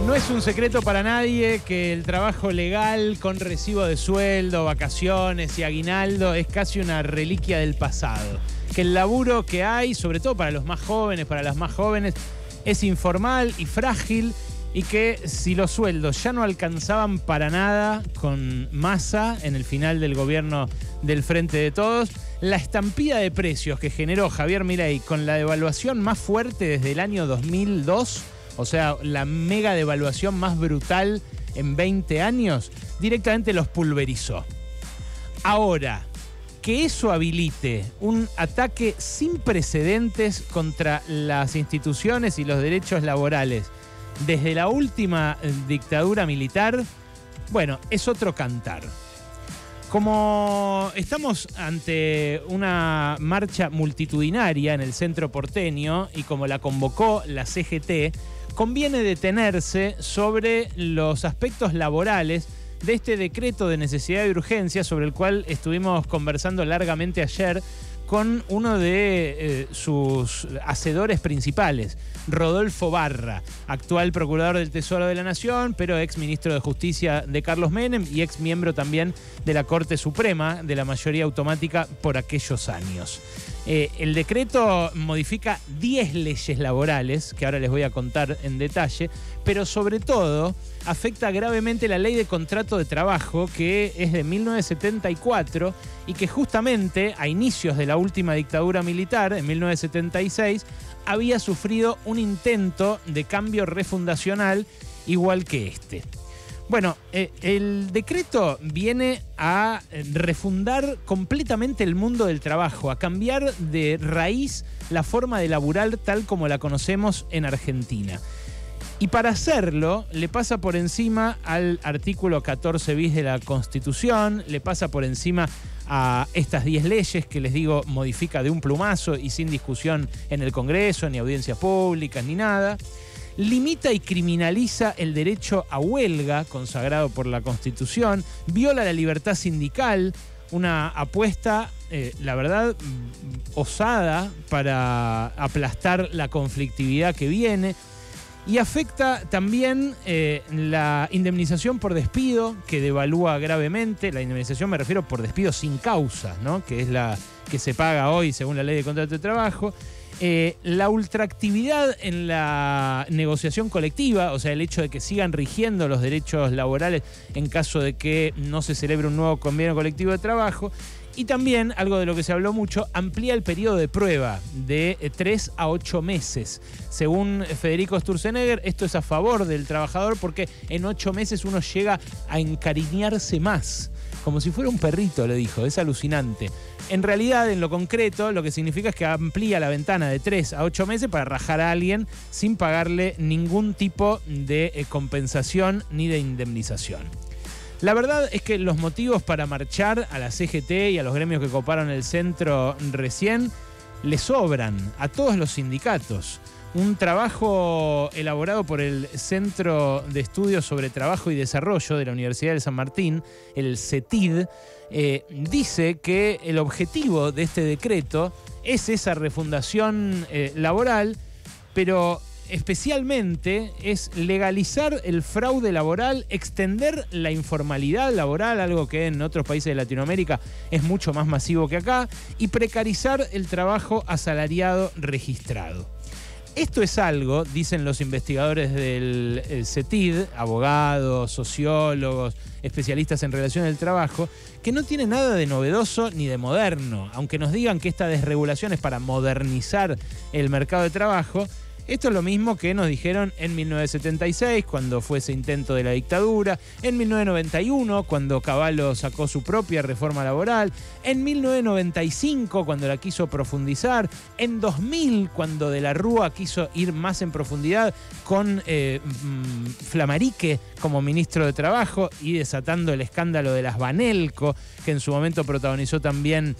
No es un secreto para nadie que el trabajo legal con recibo de sueldo, vacaciones y aguinaldo es casi una reliquia del pasado. Que el laburo que hay, sobre todo para los más jóvenes, para las más jóvenes, es informal y frágil y que si los sueldos ya no alcanzaban para nada con Massa en el final del gobierno del Frente de Todos, la estampida de precios que generó Javier Milei con la devaluación más fuerte desde el año 2002, o sea, la mega devaluación más brutal en 20 años, directamente los pulverizó. Ahora, que eso habilite un ataque sin precedentes contra las instituciones y los derechos laborales desde la última dictadura militar, bueno, es otro cantar. Como estamos ante una marcha multitudinaria en el centro porteño y como la convocó la CGT, conviene detenerse sobre los aspectos laborales de este decreto de necesidad y urgencia sobre el cual estuvimos conversando largamente ayer con uno de sus hacedores principales, Rodolfo Barra, actual procurador del Tesoro de la Nación, pero ex ministro de Justicia de Carlos Menem y ex miembro también de la Corte Suprema de la mayoría automática por aquellos años. El decreto modifica 10 leyes laborales, que ahora les voy a contar en detalle, pero sobre todo afecta gravemente la ley de contrato de trabajo, que es de 1974 y que justamente a inicios de la última dictadura militar, en 1976, había sufrido un intento de cambio refundacional igual que este. Bueno, el decreto viene a refundar completamente el mundo del trabajo, a cambiar de raíz la forma de laburar tal como la conocemos en Argentina. Y para hacerlo, le pasa por encima al artículo 14 bis de la Constitución, le pasa por encima a estas 10 leyes que les digo modifica de un plumazo y sin discusión en el Congreso, ni audiencias públicas, ni nada. Limita y criminaliza el derecho a huelga consagrado por la Constitución, viola la libertad sindical, una apuesta, la verdad, osada para aplastar la conflictividad que viene. Y afecta también la indemnización por despido, que devalúa gravemente. La indemnización me refiero por despido sin causa, ¿no? Que es la que se paga hoy según la ley de contrato de trabajo. La ultraactividad en la negociación colectiva, o sea, el hecho de que sigan rigiendo los derechos laborales en caso de que no se celebre un nuevo convenio colectivo de trabajo. Y también, algo de lo que se habló mucho, amplía el periodo de prueba de 3 a 8 meses. Según Federico Sturzenegger, esto es a favor del trabajador porque en 8 meses uno llega a encariñarse más. Como si fuera un perrito, le dijo, es alucinante. En realidad, en lo concreto, lo que significa es que amplía la ventana de 3 a 8 meses para rajar a alguien sin pagarle ningún tipo de compensación ni de indemnización. La verdad es que los motivos para marchar a la CGT y a los gremios que coparon el centro recién le sobran a todos los sindicatos. Un trabajo elaborado por el Centro de Estudios sobre Trabajo y Desarrollo de la Universidad de San Martín, el CETID, dice que el objetivo de este decreto es esa refundación laboral, pero especialmente es legalizar el fraude laboral, extender la informalidad laboral, algo que en otros países de Latinoamérica es mucho más masivo que acá, y precarizar el trabajo asalariado registrado. Esto es algo, dicen los investigadores del CETID, abogados, sociólogos, especialistas en relaciones del trabajo, que no tiene nada de novedoso ni de moderno. Aunque nos digan que esta desregulación es para modernizar el mercado de trabajo, esto es lo mismo que nos dijeron en 1976, cuando fue ese intento de la dictadura, en 1991, cuando Cavallo sacó su propia reforma laboral, en 1995, cuando la quiso profundizar, en 2000, cuando De la Rúa quiso ir más en profundidad con Flammarique como ministro de Trabajo y desatando el escándalo de las Banelco, que en su momento protagonizó también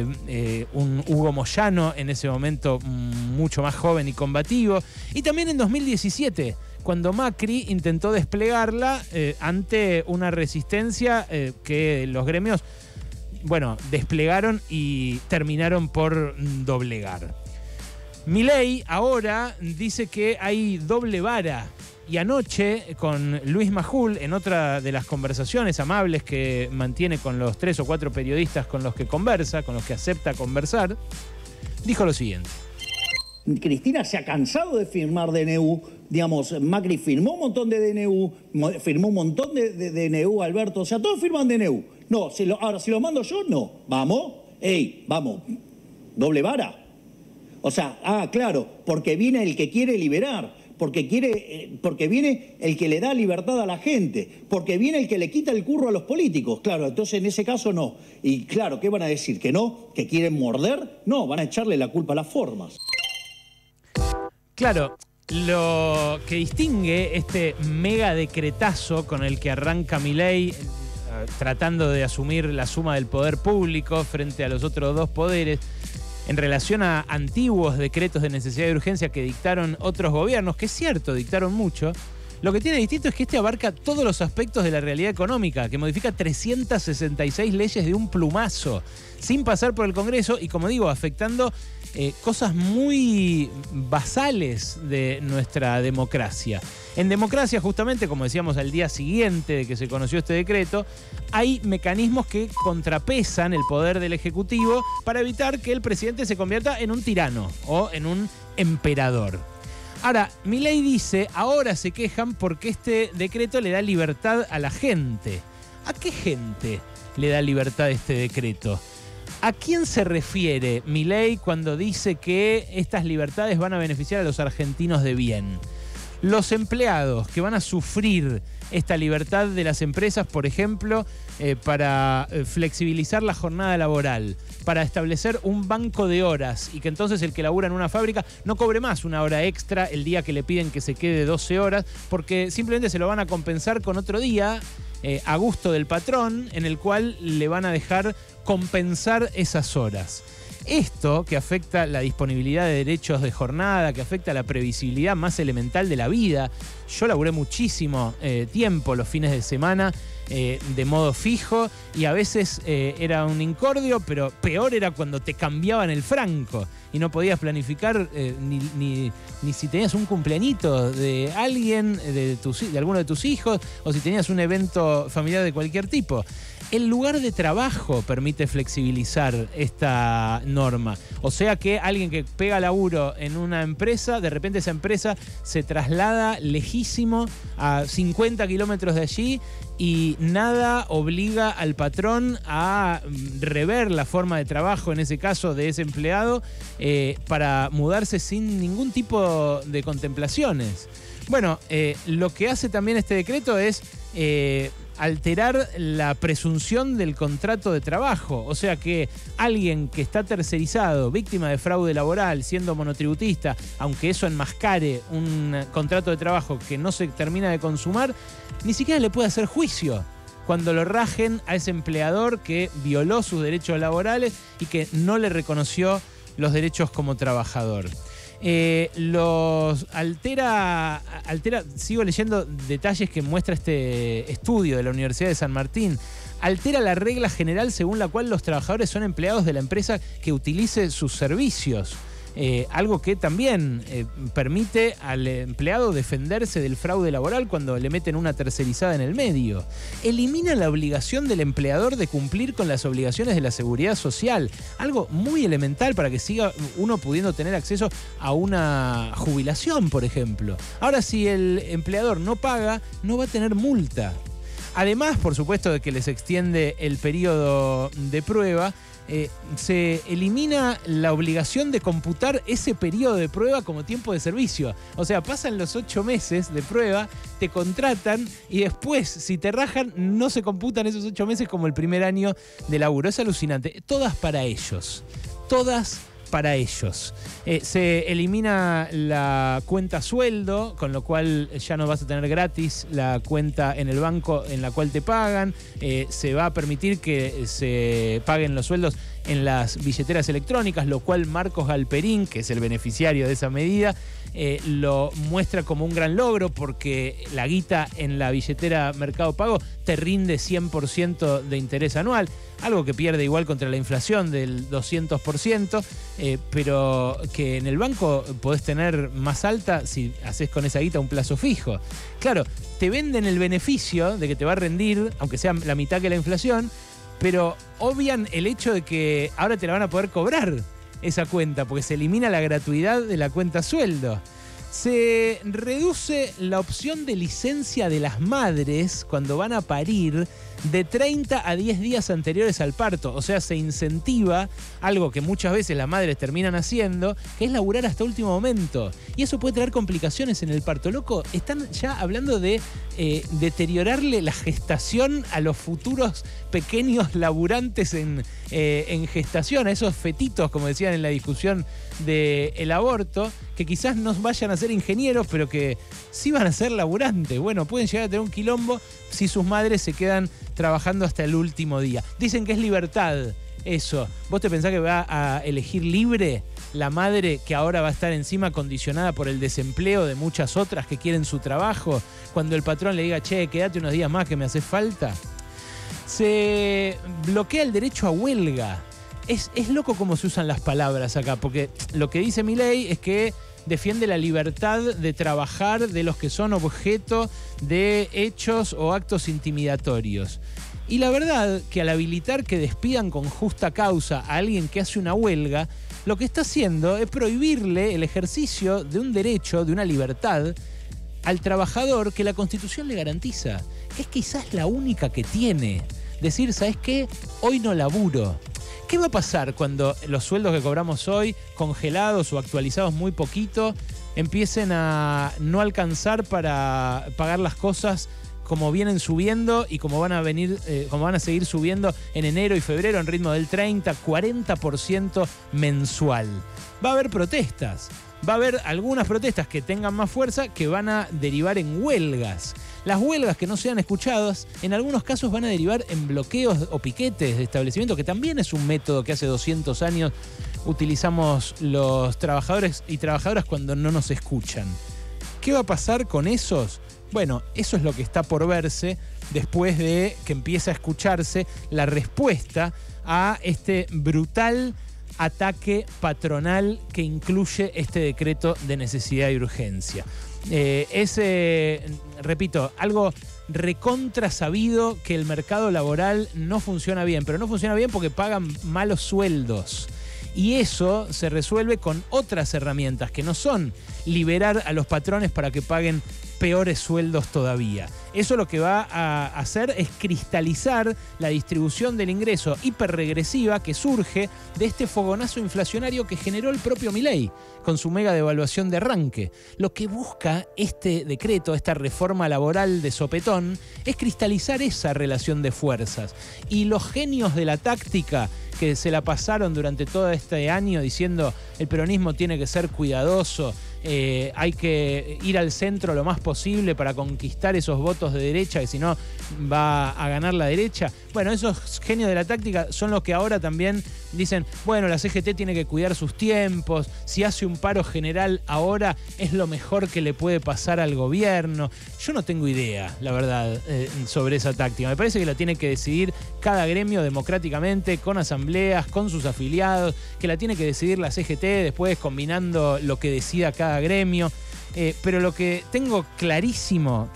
un Hugo Moyano, en ese momento mucho más joven y combativo. Y también en 2017, cuando Macri intentó desplegarla ante una resistencia que los gremios, bueno, desplegaron y terminaron por doblegar. Milei ahora dice que hay doble vara Y anoche, con Luis Majul, en otra de las conversaciones amables que mantiene con los 3 o 4 periodistas con los que conversa, con los que acepta conversar, dijo lo siguiente. Cristina se ha cansado de firmar DNU, digamos, Macri firmó un montón de DNU, firmó un montón de DNU, Alberto, o sea, todos firman DNU. No, ahora si lo mando yo, no. Vamos, vamos, doble vara. O sea, claro, porque viene el que quiere liberar. Porque viene el que le da libertad a la gente, porque viene el que le quita el curro a los políticos. Claro, entonces en ese caso no. Y claro, ¿qué van a decir? ¿Que no? ¿Que quieren morder? No, van a echarle la culpa a las formas. Claro, lo que distingue este mega decretazo con el que arranca Milei tratando de asumir la suma del poder público frente a los otros 2 poderes, en relación a antiguos decretos de necesidad y urgencia que dictaron otros gobiernos, que es cierto, dictaron mucho, lo que tiene distinto es que este abarca todos los aspectos de la realidad económica, que modifica 366 leyes de un plumazo, sin pasar por el Congreso y, como digo, afectando cosas muy basales de nuestra democracia. En democracia, justamente, como decíamos al día siguiente de que se conoció este decreto, hay mecanismos que contrapesan el poder del Ejecutivo para evitar que el presidente se convierta en un tirano o en un emperador. Ahora, Milei dice, ahora se quejan porque este decreto le da libertad a la gente. ¿A qué gente le da libertad este decreto? ¿A quién se refiere Milei cuando dice que estas libertades van a beneficiar a los argentinos de bien? Los empleados que van a sufrir esta libertad de las empresas, por ejemplo, para flexibilizar la jornada laboral, para establecer un banco de horas y que entonces el que labura en una fábrica no cobre más una hora extra el día que le piden que se quede 12 horas, porque simplemente se lo van a compensar con otro día a gusto del patrón, en el cual le van a dejar compensar esas horas. Esto, que afecta la disponibilidad de derechos de jornada, que afecta la previsibilidad más elemental de la vida. Yo laburé muchísimo tiempo los fines de semana de modo fijo y a veces era un incordio, pero peor era cuando te cambiaban el franco y no podías planificar ni si tenías un cumpleañito de alguien, de alguno de tus hijos, o si tenías un evento familiar de cualquier tipo. El lugar de trabajo permite flexibilizar esta norma. O sea que alguien que pega laburo en una empresa, de repente esa empresa se traslada lejísimo a 50 kilómetros de allí y nada obliga al patrón a rever la forma de trabajo, en ese caso de ese empleado, para mudarse sin ningún tipo de contemplaciones. Bueno, lo que hace también este decreto es alterar la presunción del contrato de trabajo. O sea que alguien que está tercerizado, víctima de fraude laboral, siendo monotributista, aunque eso enmascare un contrato de trabajo que no se termina de consumar, ni siquiera le puede hacer juicio cuando lo rajen a ese empleador que violó sus derechos laborales y que no le reconoció los derechos como trabajador. Los altera, sigo leyendo detalles que muestra este estudio de la Universidad de San Martín. Altera la regla general según la cual los trabajadores son empleados de la empresa que utilice sus servicios. Algo que también permite al empleado defenderse del fraude laboral cuando le meten una tercerizada en el medio. Elimina la obligación del empleador de cumplir con las obligaciones de la seguridad social, algo muy elemental para que siga uno pudiendo tener acceso a una jubilación, por ejemplo. Ahora, si el empleador no paga, no va a tener multa. Además, por supuesto, de que les extiende el periodo de prueba, se elimina la obligación de computar ese periodo de prueba como tiempo de servicio. O sea, pasan los 8 meses de prueba, te contratan y después, si te rajan, no se computan esos 8 meses como el primer año de laburo. Es alucinante. Todas para ellos. Todas para ellos. Se elimina la cuenta sueldo, con lo cual ya no vas a tener gratis la cuenta en el banco en la cual te pagan. Se va a permitir que se paguen los sueldos en las billeteras electrónicas, lo cual Marcos Galperín, que es el beneficiario de esa medida, lo muestra como un gran logro porque la guita en la billetera Mercado Pago te rinde 100% de interés anual, algo que pierde igual contra la inflación del 200%, pero que en el banco podés tener más alta si haces con esa guita un plazo fijo. Claro, te venden el beneficio de que te va a rendir, aunque sea la mitad que la inflación, pero obvian el hecho de que ahora te la van a poder cobrar esa cuenta, porque se elimina la gratuidad de la cuenta sueldo. Se reduce la opción de licencia de las madres cuando van a parir de 30 a 10 días anteriores al parto. O sea, se incentiva algo que muchas veces las madres terminan haciendo, que es laburar hasta último momento. Y eso puede traer complicaciones en el parto. Loco, están ya hablando de deteriorarle la gestación a los futuros pequeños laburantes en gestación, a esos fetitos, como decían en la discusión del aborto, que quizás no vayan a ser ingenieros, pero que sí van a ser laburantes. Bueno, pueden llegar a tener un quilombo si sus madres se quedan trabajando hasta el último día. Dicen que es libertad eso. ¿Vos te pensás que va a elegir libre la madre que ahora va a estar encima condicionada por el desempleo de muchas otras que quieren su trabajo? Cuando el patrón le diga, che, quédate unos días más que me hace falta. Se bloquea el derecho a huelga. Es loco cómo se usan las palabras acá, porque lo que dice Milei es que defiende la libertad de trabajar de los que son objeto de hechos o actos intimidatorios. Y la verdad que al habilitar que despidan con justa causa a alguien que hace una huelga, lo que está haciendo es prohibirle el ejercicio de un derecho, de una libertad, al trabajador que la Constitución le garantiza, que es quizás la única que tiene. Decir, ¿sabes qué? Hoy no laburo. ¿Qué va a pasar cuando los sueldos que cobramos hoy, congelados o actualizados muy poquito, empiecen a no alcanzar para pagar las cosas como vienen subiendo y como van a seguir subiendo en enero y febrero en ritmo del 30-40% mensual? Va a haber protestas. Va a haber algunas protestas que tengan más fuerza que van a derivar en huelgas. Las huelgas que no sean escuchadas, en algunos casos van a derivar en bloqueos o piquetes de establecimientos, que también es un método que hace 200 años utilizamos los trabajadores y trabajadoras cuando no nos escuchan. ¿Qué va a pasar con esos? Bueno, eso es lo que está por verse después de que empiece a escucharse la respuesta a este brutal ataque patronal que incluye este decreto de necesidad y urgencia. Repito, algo recontra sabido que el mercado laboral no funciona bien, pero no funciona bien porque pagan malos sueldos. Y eso se resuelve con otras herramientas que no son liberar a los patrones para que paguen peores sueldos todavía. Eso lo que va a hacer es cristalizar la distribución del ingreso hiperregresiva que surge de este fogonazo inflacionario que generó el propio Milei con su mega devaluación de arranque. Lo que busca este decreto, esta reforma laboral de sopetón, es cristalizar esa relación de fuerzas. Y los genios de la táctica que se la pasaron durante todo este año diciendo el peronismo tiene que ser cuidadoso, hay que ir al centro lo más posible para conquistar esos votos de derecha, que si no va a ganar la derecha. Bueno, esos genios de la táctica son los que ahora también dicen, bueno, la CGT tiene que cuidar sus tiempos, si hace un paro general ahora es lo mejor que le puede pasar al gobierno. Yo no tengo idea, la verdad, sobre esa táctica. Me parece que la tiene que decidir cada gremio democráticamente, con asambleas, con sus afiliados, que la tiene que decidir la CGT después combinando lo que decida cada gremio. Pero lo que tengo clarísimo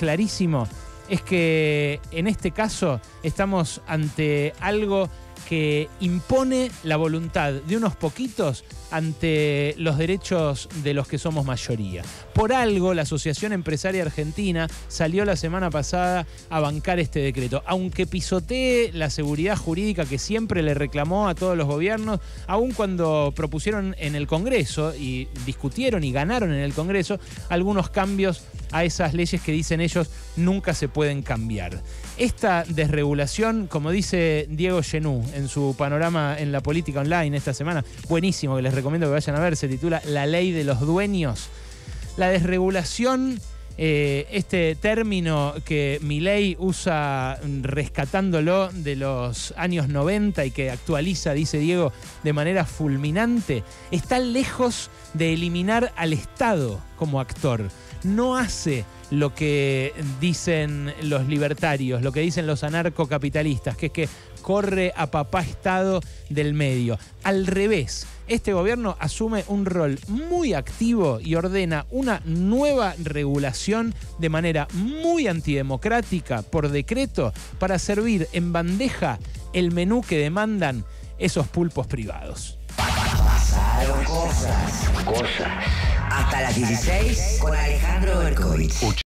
es que en este caso estamos ante algo que impone la voluntad de unos poquitos ante los derechos de los que somos mayoría. Por algo, la Asociación Empresaria Argentina salió la semana pasada a bancar este decreto, aunque pisotee la seguridad jurídica que siempre le reclamó a todos los gobiernos, aun cuando propusieron en el Congreso y discutieron y ganaron en el Congreso algunos cambios a esas leyes que dicen ellos nunca se pueden cambiar. Esta desregulación, como dice Diego Genú en su panorama en la política online esta semana, buenísimo, que les recomiendo que vayan a ver, se titula La Ley de los Dueños. La desregulación este término que Milei usa rescatándolo de los años 90 y que actualiza, dice Diego, de manera fulminante, está lejos de eliminar al Estado como actor. No hace lo que dicen los libertarios, lo que dicen los anarcocapitalistas, que es que corre a papá Estado del medio. Al revés, este gobierno asume un rol muy activo y ordena una nueva regulación de manera muy antidemocrática por decreto para servir en bandeja el menú que demandan esos pulpos privados. Pasaron cosas. Hasta las 16 con Alejandro Berkovich.